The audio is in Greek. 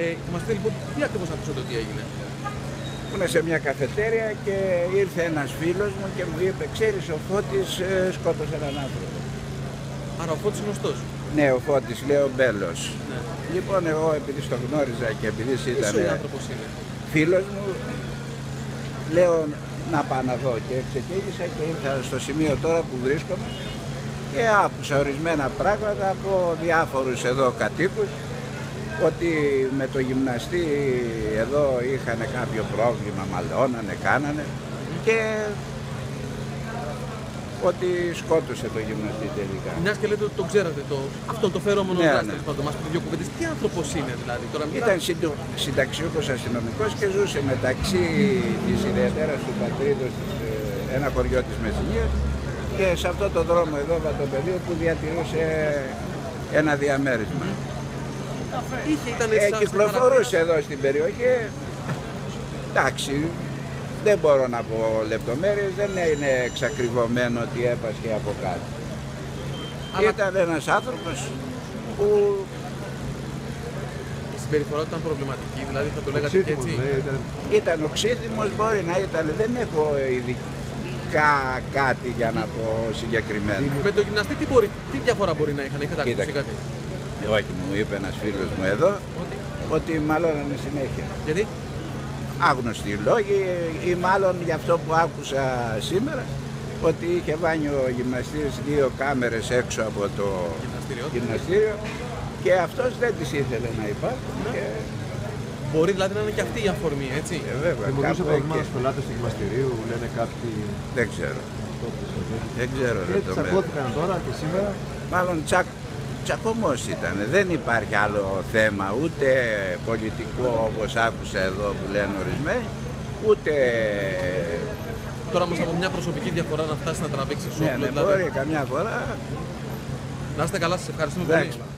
Μας πει λοιπόν τι ακριβώς ακούσατε ότι έγινε. Ήμουν σε μια καφετέρια και ήρθε ένας φίλος μου και μου είπε, ξέρεις, ο Φώτης σκότωσε έναν άνθρωπο. Άρα ο Φώτης γνωστός. Ναι, ο Φώτης, λέει ο Μπέλος. Ναι. Λοιπόν, εγώ επειδή στο γνώριζα και επειδή ήταν άνθρωπος είναι. φίλος μου, λέω να πάω να δω και ξεκίνησα και ήρθα στο σημείο τώρα που βρίσκομαι και άκουσα ορισμένα πράγματα από διάφορους εδώ κατοίκους ότι με το γυμναστή εδώ είχαν κάποιο πρόβλημα, μαλώνανε, κάνανε και ότι σκότωσε το γυμναστή τελικά. Μιας και λέτε ότι τον ξέρατε, αυτόν το φερόμενο δράστη, ναι. Μας πει δύο κουβέντες. Τι άνθρωπος είναι δηλαδή τώρα? Ήταν συνταξιούχος αστυνομικός και ζούσε μεταξύ της ιδιαιτέρας του πατρίδος, ένα χωριό της Μεσσηνίας, και σε αυτό το δρόμο εδώ το πεδίο που διατηρούσε ένα διαμέρισμα. Κυκλοφορούσε εδώ στην περιοχή. Εντάξει, δεν μπορώ να πω λεπτομέρειες, δεν είναι εξακριβωμένο ότι έπασχε από κάτι. Αλλά ήταν ένας άνθρωπος που... Η συμπεριφορά ήταν προβληματική, δηλαδή θα το λέγατε και έτσι. Ήταν οξύθυμος, μπορεί να ήταν, δεν έχω ειδικά κάτι για να πω συγκεκριμένα. Με το γυμναστή τι διαφορά μπορεί να είχαν, είχατε ακούσει κάτι? Όχι, μου είπε ένας φίλος μου εδώ ότι μαλώνανε συνέχεια. Γιατί? Άγνωστοι λόγοι ή μάλλον για αυτό που άκουσα σήμερα, ότι είχε βάλει ο γυμναστής 2 κάμερες έξω από το γυμναστήριο και αυτός δεν τις ήθελε να υπάρχουν. Ναι. Και... Μπορεί δηλαδή να είναι και αυτή η αφορμή, έτσι. Βέβαια. Δημιουργούσε προβλήματα στους πελάτες του γυμναστηρίου, λένε κάποιοι. Δεν ξέρω. Δεν ξέρω. Και τσακώθηκαν τώρα και σήμερα. Μάλλον τσακωμός ήταν. Δεν υπάρχει άλλο θέμα, ούτε πολιτικό όπως άκουσα εδώ που λένε ορισμένοι, ούτε... Τώρα όμως από μια προσωπική διαφορά να φτάσει να τραβήξει σώμα. Ναι, μπορεί καμιά φορά. Να είστε καλά, σας ευχαριστούμε πολύ.